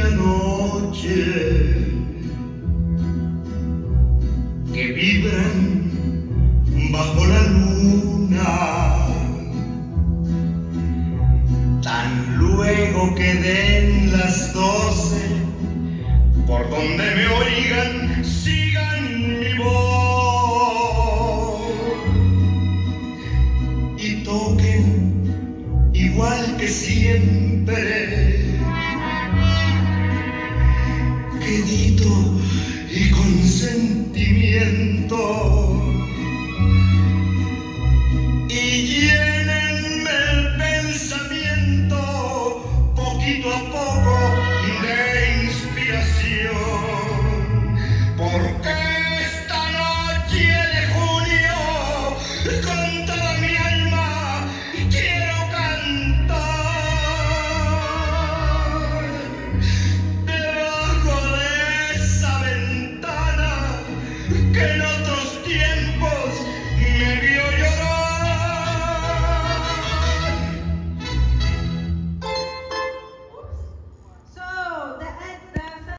noche que vibran bajo la luna. Tan luego que den las 12, por donde me oigan, sigan mi voz y toquen igual que siempre